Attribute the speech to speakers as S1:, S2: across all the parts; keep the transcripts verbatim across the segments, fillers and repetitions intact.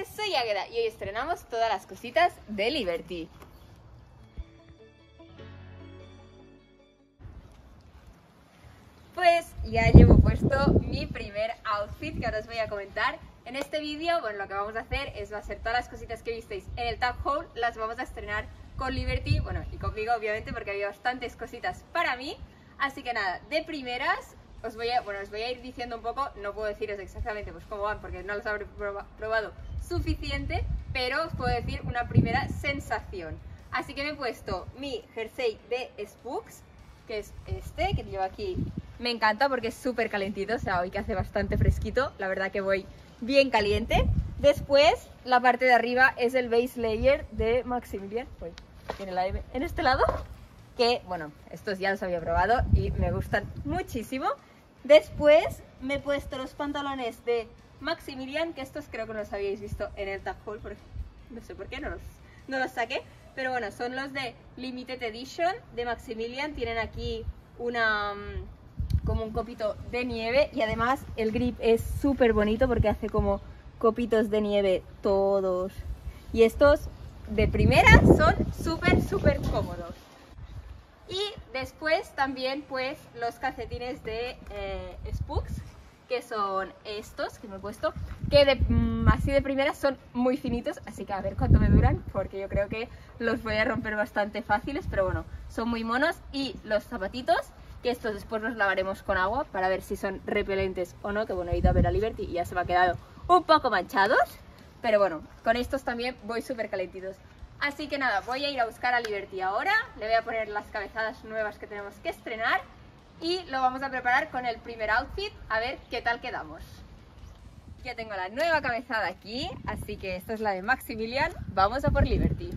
S1: noches, soy Águeda y hoy estrenamos todas las cositas de Liberty. Pues ya llevo puesto mi primer outfit que ahora os voy a comentar. En este vídeo, bueno, lo que vamos a hacer es va a ser todas las cositas que visteis en el tag haul, las vamos a estrenar con Liberty, bueno, y conmigo obviamente porque había bastantes cositas para mí. Así que nada, de primeras os voy a, bueno, os voy a ir diciendo un poco, no puedo deciros exactamente pues cómo van porque no los habré probado suficiente, pero os puedo decir una primera sensación. Así que me he puesto mi jersey de Spooks, que es este, que llevo aquí. Me encanta porque es súper calentito, o sea, hoy que hace bastante fresquito, la verdad que voy bien caliente. Después, la parte de arriba es el base layer de Maximilian, uy, tiene la M en este lado, que, bueno, estos ya los había probado y me gustan muchísimo. Después me he puesto los pantalones de Maximilian, que estos creo que no los habíais visto en el tag haul, porque no sé por qué no los, no los saqué, pero bueno, son los de Limited Edition de Maximilian, tienen aquí una como un copito de nieve y además el grip es súper bonito porque hace como copitos de nieve todos, y estos de primera son súper súper cómodos. Y después también pues los calcetines de eh, Spooks, que son estos que me he puesto, que de, mm, así de primera son muy finitos, así que a ver cuánto me duran, porque yo creo que los voy a romper bastante fáciles, pero bueno, son muy monos. Y los zapatitos, que estos después los lavaremos con agua para ver si son repelentes o no, que bueno, he ido a ver a Liberty y ya se me ha quedado un poco manchados, pero bueno, con estos también voy súper calentitos. Así que nada, voy a ir a buscar a Liberty ahora, le voy a poner las cabezadas nuevas que tenemos que estrenar y lo vamos a preparar con el primer outfit, a ver qué tal quedamos. Ya tengo la nueva cabezada aquí, así que esta es la de Maximilian, vamos a por Liberty.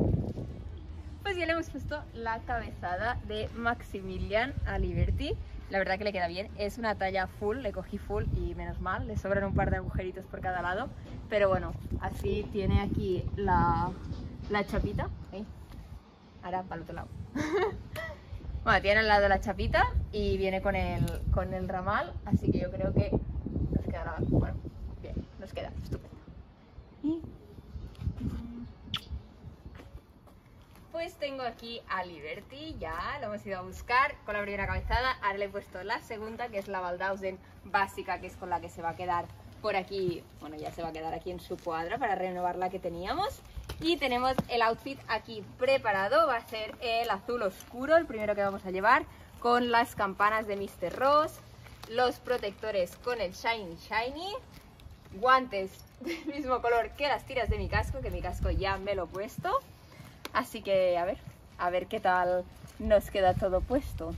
S1: Pues ya le hemos puesto la cabezada de Maximilian a Liberty, la verdad que le queda bien, es una talla full, le cogí full y menos mal, le sobran un par de agujeritos por cada lado, pero bueno, así tiene aquí la... la chapita, ¿eh? Ahora para el otro lado. Bueno, tiene al lado la chapita y viene con el, con el ramal, así que yo creo que nos quedará, bueno, bien, nos queda estupendo. Y pues tengo aquí a Liberty, ya lo hemos ido a buscar con la primera cabezada, ahora le he puesto la segunda, que es la Baldhausen básica, que es con la que se va a quedar por aquí, bueno, ya se va a quedar aquí en su cuadra para renovar la que teníamos. Y tenemos el outfit aquí preparado, va a ser el azul oscuro, el primero que vamos a llevar, con las campanas de míster Ross, los protectores con el Shiny Shiny, guantes del mismo color que las tiras de mi casco, que mi casco ya me lo he puesto, así que a ver, a ver qué tal nos queda todo puesto.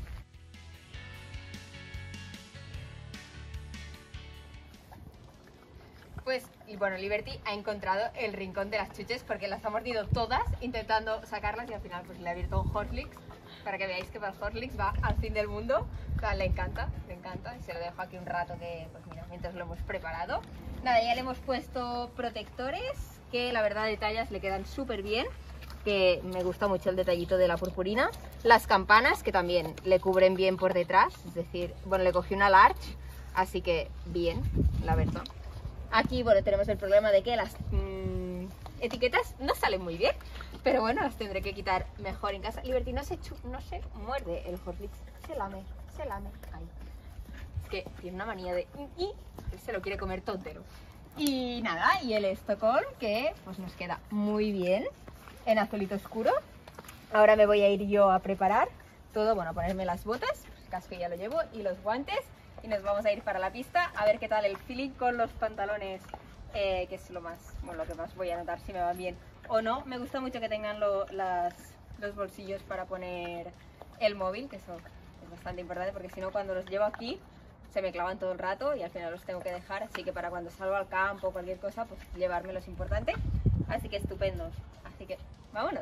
S1: Pues, y bueno, Liberty ha encontrado el rincón de las chuches porque las ha mordido todas intentando sacarlas y al final pues le ha abierto un Horlicks para que veáis que para el Horlicks va al fin del mundo. O sea, le encanta, le encanta y se lo dejo aquí un rato que, pues mira, mientras lo hemos preparado. Nada, ya le hemos puesto protectores que la verdad de tallas le quedan súper bien, que me gusta mucho el detallito de la purpurina. Las campanas que también le cubren bien por detrás, es decir, bueno, le cogí una large, así que bien, la verdad. Aquí, bueno, tenemos el problema de que las mmm, etiquetas no salen muy bien, pero bueno, las tendré que quitar mejor en casa. Liberty no se, no se muerde el Horlicks, se lame, se lame. Ahí. Es que tiene una manía de... y se lo quiere comer todo entero. Y nada, y el Stockholm, que pues nos queda muy bien en azulito oscuro. Ahora me voy a ir yo a preparar todo, bueno, a ponerme las botas, el casco ya lo llevo, y los guantes. Y nos vamos a ir para la pista a ver qué tal el feeling con los pantalones, eh, que es lo más, bueno, lo que más voy a notar si me van bien o no. Me gusta mucho que tengan lo, las, los bolsillos para poner el móvil, que eso es bastante importante porque si no cuando los llevo aquí se me clavan todo el rato y al final los tengo que dejar, así que para cuando salgo al campo o cualquier cosa, pues llevármelo es importante. Así que estupendo, así que vámonos.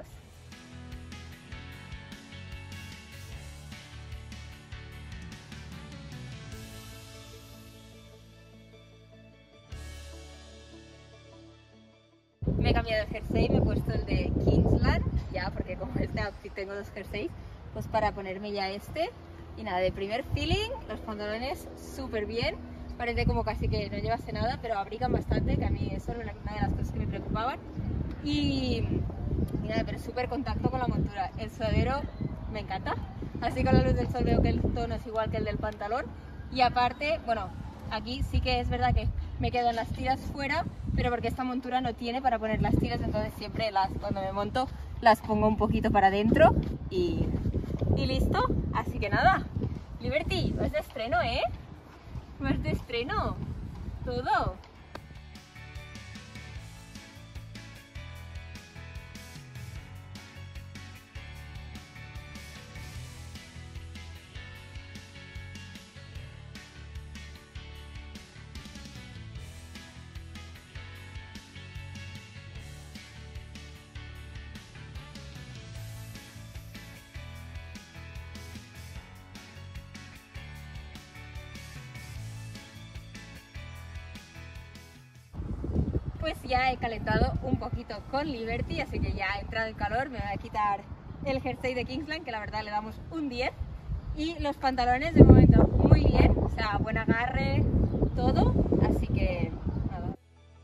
S1: Me he cambiado de jersey, me he puesto el de Kingsland, ya, porque como este outfit tengo dos jerseys, pues para ponerme ya este. Y nada, de primer feeling, los pantalones súper bien. parece como casi que no llevase nada, pero abrigan bastante, que a mí eso era una de las cosas que me preocupaban. Y, y nada, pero súper contacto con la montura. El sudadero me encanta, así con la luz del sol veo que el tono es igual que el del pantalón. Y aparte, bueno, aquí sí que es verdad que me quedan las tiras fuera, pero porque esta montura no tiene para poner las tiras, entonces siempre las, cuando me monto las pongo un poquito para adentro y, y listo. Así que nada, Liberty, vas de estreno, ¿eh? Vas de estreno, todo. Pues ya he calentado un poquito con Liberty, así que ya ha entrado el calor. Me voy a quitar el jersey de Kingsland, que la verdad le damos un diez. Y los pantalones de momento muy bien, o sea, buen agarre, todo, así que nada.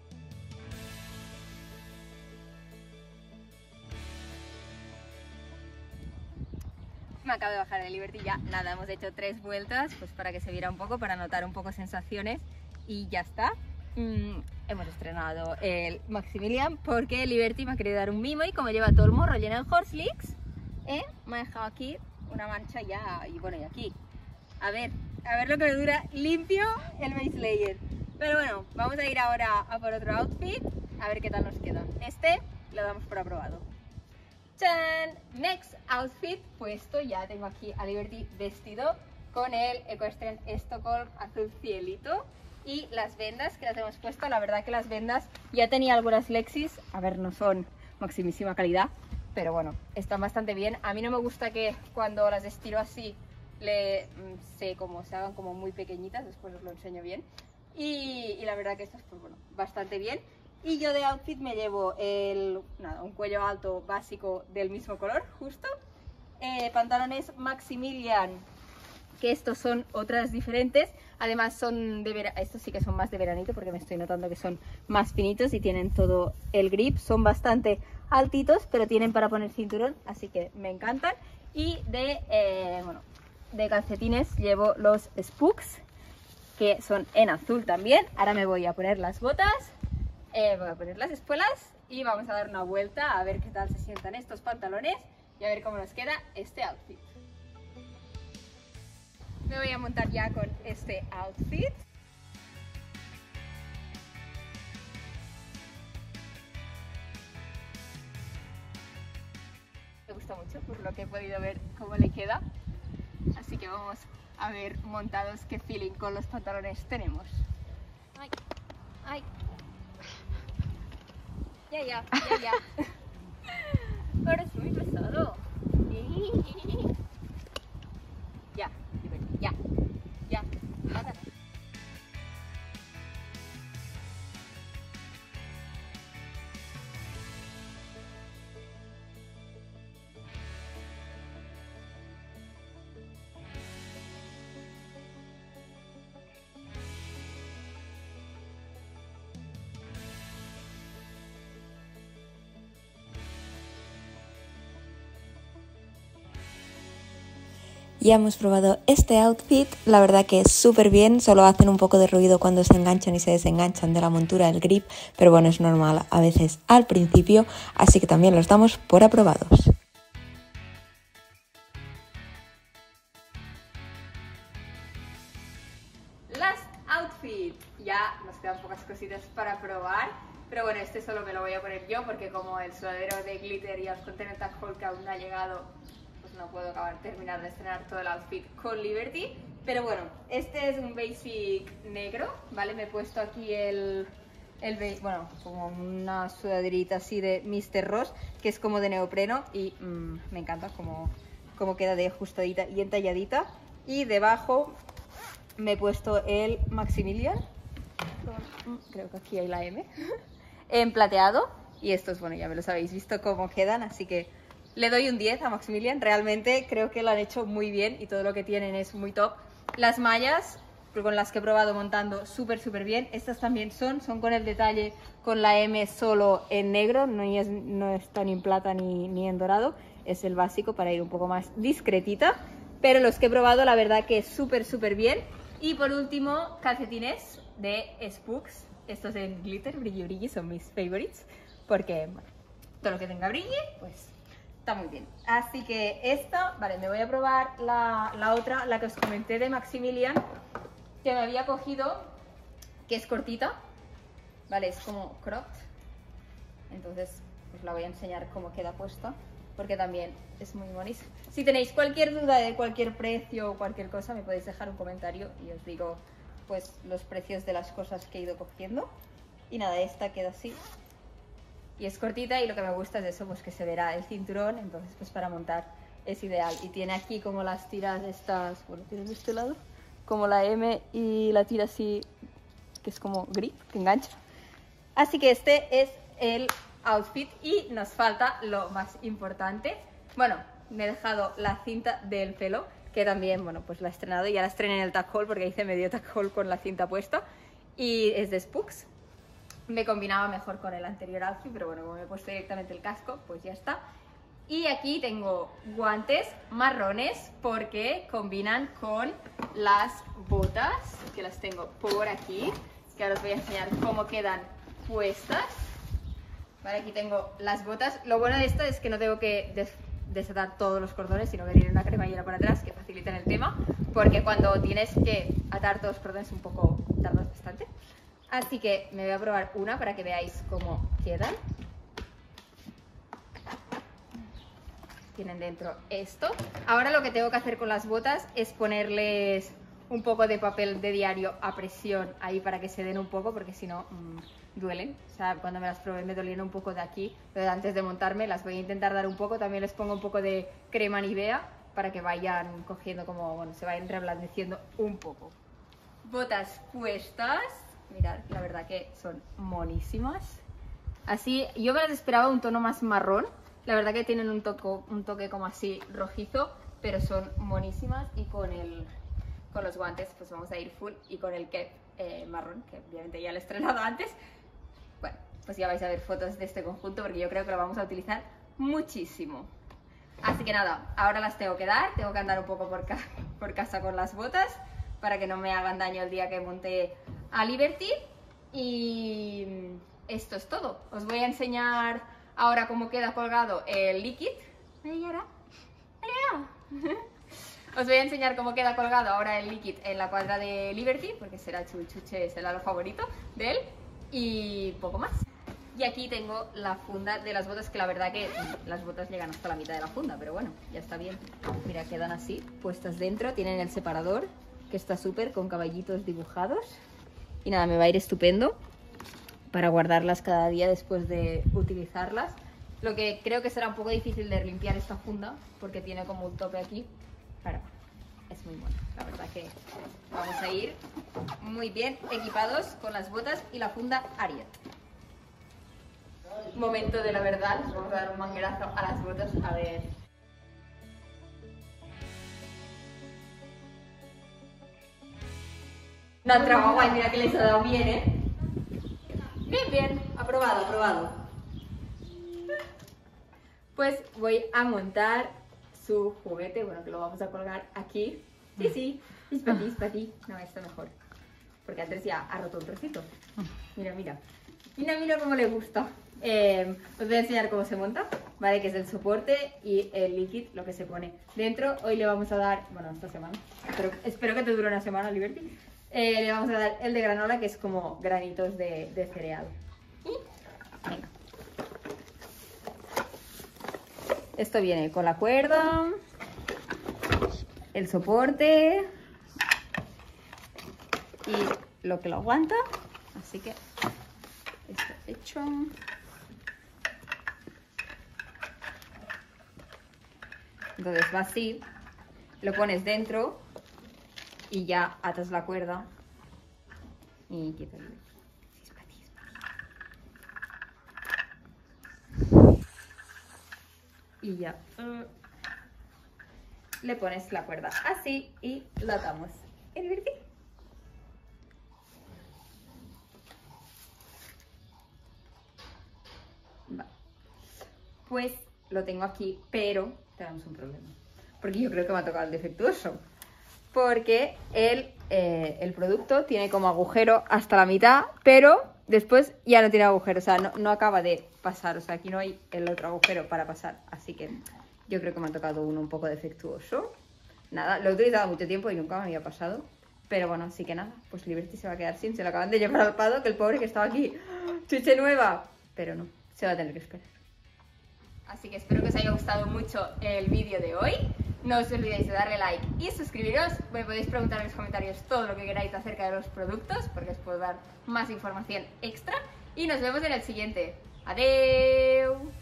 S1: Me acabo de bajar de Liberty, ya nada, hemos hecho tres vueltas pues para que se viera un poco, para notar un poco sensaciones y ya está. Mm, hemos estrenado el Maximilian porque Liberty me ha querido dar un mimo y como lleva todo el morro lleno de horse leaks, ¿eh? Me ha dejado aquí una mancha ya y bueno, y aquí. A ver, a ver lo que me dura limpio el base layer. Pero bueno, vamos a ir ahora a por otro outfit, a ver qué tal nos queda. Este lo damos por aprobado. ¡Chan! Next outfit, puesto, ya tengo aquí a Liberty vestido con el Equestrian Stockholm azul cielito. Y las vendas que las hemos puesto, la verdad que las vendas ya tenía algunas Lexis, a ver, no son maximísima calidad, pero bueno, están bastante bien. A mí no me gusta que cuando las estiro así le, se, como, se hagan como muy pequeñitas, después os lo enseño bien. Y, y la verdad que estas, pues bueno, bastante bien. Y yo de outfit me llevo el, nada, un cuello alto básico del mismo color, justo. Eh, pantalones Maximilian, que estos son otras diferentes. Además son de verano, estos sí que son más de veranito porque me estoy notando que son más finitos y tienen todo el grip. Son bastante altitos, pero tienen para poner cinturón, así que me encantan. Y de, eh, bueno, de calcetines llevo los Spooks, que son en azul también. Ahora me voy a poner las botas, eh, voy a poner las espuelas y vamos a dar una vuelta a ver qué tal se sientan estos pantalones y a ver cómo nos queda este outfit. Me voy a montar ya con este outfit. Me gusta mucho por lo que he podido ver cómo le queda. Así que vamos a ver montados qué feeling con los pantalones tenemos. Ay, ay. Ya, ya, ya, ya. Ahora es muy pesado. Ya, ya, ya, nada.
S2: Ya hemos probado este outfit, la verdad que es súper bien, solo hacen un poco de ruido cuando se enganchan y se desenganchan de la montura del grip, pero bueno, es normal a veces al principio, así que también los damos por aprobados.
S1: Last outfit, ya nos quedan pocas cositas para probar, pero bueno, este solo me lo voy a poner yo porque como el sudadero de glitter y el Continental Haul que aún no ha llegado, pues no puedo acabar terminar de estrenar todo el outfit con Liberty. Pero bueno, este es un basic negro, ¿vale? Me he puesto aquí el, el bueno, como una sudaderita así de mister Ross, que es como de neopreno y mmm, me encanta como, como queda de ajustadita y entalladita. Y debajo me he puesto el Maximilian, creo que aquí hay la M, en plateado. Y estos, bueno, ya me los habéis visto cómo quedan, así que le doy un diez a Maximilian. Realmente creo que lo han hecho muy bien y todo lo que tienen es muy top. Las mallas con las que he probado montando súper súper bien. Estas también son, son con el detalle con la M solo en negro, no es, no está ni en plata ni, ni en dorado, es el básico para ir un poco más discretita, pero los que he probado la verdad que es súper súper bien. Y por último, calcetines de Spooks, estos en glitter, brilli brilli, son mis favorites, porque bueno, todo lo que tenga brilli, pues está muy bien. Así que esta, vale, me voy a probar la, la otra, la que os comenté de Maximilian, que me había cogido, que es cortita, vale, es como cropped, entonces os la voy a enseñar cómo queda puesta, porque también es muy bonita. Si tenéis cualquier duda de cualquier precio o cualquier cosa, me podéis dejar un comentario y os digo pues los precios de las cosas que he ido cogiendo. Y nada, esta queda así. Y es cortita y lo que me gusta es eso, pues que se verá el cinturón, entonces pues para montar es ideal. Y tiene aquí como las tiras estas, bueno, tiene de este lado, como la M y la tira así, que es como grip, que engancha. Así que este es el outfit y nos falta lo más importante. Bueno, me he dejado la cinta del pelo, que también, bueno, pues la he estrenado y ya la estrené en el tag haul porque hice medio tag haul con la cinta puesta y es de Spooks. Me combinaba mejor con el anterior outfit, pero bueno, como me he puesto directamente el casco, pues ya está. Y aquí tengo guantes marrones porque combinan con las botas, que las tengo por aquí, que ahora os voy a enseñar cómo quedan puestas. Vale, aquí tengo las botas. Lo bueno de esto es que no tengo que des desatar todos los cordones, sino que tiene una cremallera por atrás que facilita el tema, porque cuando tienes que atar todos los cordones un poco tardas bastante. Así que me voy a probar una para que veáis cómo quedan. Tienen dentro esto. Ahora lo que tengo que hacer con las botas es ponerles un poco de papel de diario a presión ahí para que se den un poco, porque si no mmm, duelen. O sea, cuando me las probé me dolían un poco de aquí, pero antes de montarme las voy a intentar dar un poco. También les pongo un poco de crema Nivea para que vayan cogiendo como, bueno, se vayan reblandeciendo un poco. Botas puestas. Mirad, la verdad que son monísimas. Así, yo me las esperaba un tono más marrón. La verdad que tienen un, toco, un toque como así rojizo, pero son monísimas. Y con, el, con los guantes pues vamos a ir full. Y con el cap eh, marrón, que obviamente ya lo he estrenado antes. Bueno, pues ya vais a ver fotos de este conjunto porque yo creo que lo vamos a utilizar muchísimo. Así que nada, ahora las tengo que dar. Tengo que andar un poco por, ca por casa con las botas para que no me hagan daño el día que monte a Liberty. Y esto es todo. Os voy a enseñar ahora cómo queda colgado el Liquid. Os voy a enseñar cómo queda colgado ahora el Liquid en la cuadra de Liberty, porque será chuchuche, será lo favorito de él. Y poco más. Y aquí tengo la funda de las botas, que la verdad que las botas llegan hasta la mitad de la funda, pero bueno, ya está bien. Mira, quedan así, puestas dentro. Tienen el separador, que está súper, con caballitos dibujados. Y nada, me va a ir estupendo para guardarlas cada día después de utilizarlas. Lo que creo que será un poco difícil de limpiar esta funda, porque tiene como un tope aquí. Pero es muy bueno, la verdad que vamos a ir muy bien equipados con las botas y la funda Ariat. Momento de la verdad, vamos a dar un manguerazo a las botas, a ver. No han trabado guay, mira que les ha dado bien, ¿eh? Bien, bien, aprobado, aprobado. Pues voy a montar su juguete, bueno, que lo vamos a colgar aquí. Sí, sí, es para ti, es para ti. No, está mejor, porque antes ya ha roto un trocito. Mira, mira. Mira, mira cómo le gusta. Eh, os voy a enseñar cómo se monta, ¿vale? Que es el soporte y el Liquid, lo que se pone dentro. Hoy le vamos a dar, bueno, esta semana, espero, espero que te dure una semana, Liberty. Eh, le vamos a dar el de granola, que es como granitos de, de cereal. Y, venga. Esto viene con la cuerda, el soporte y lo que lo aguanta. Así que esto hecho. Entonces va así, lo pones dentro y ya atas la cuerda y quitas el... Y ya uh, le pones la cuerda así y la atamos. ¿El Liberty? Vale. Pues lo tengo aquí, pero tenemos un problema. Porque yo creo que me ha tocado el defectuoso. Porque el, eh, el producto tiene como agujero hasta la mitad, pero después ya no tiene agujero. O sea, no, no acaba de pasar. O sea, aquí no hay el otro agujero para pasar. Así que yo creo que me ha tocado uno un poco defectuoso. Nada, lo he utilizado mucho tiempo y nunca me había pasado. Pero bueno, así que nada, pues Liberty se va a quedar sin. Se lo acaban de llevar al Pado, que el pobre que estaba aquí. ¡Chuche nueva! Pero no, se va a tener que esperar. Así que espero que os haya gustado mucho el vídeo de hoy. No os olvidéis de darle like y suscribiros. Me podéis preguntar en los comentarios todo lo que queráis acerca de los productos, porque os puedo dar más información extra. Y nos vemos en el siguiente. ¡Adiós!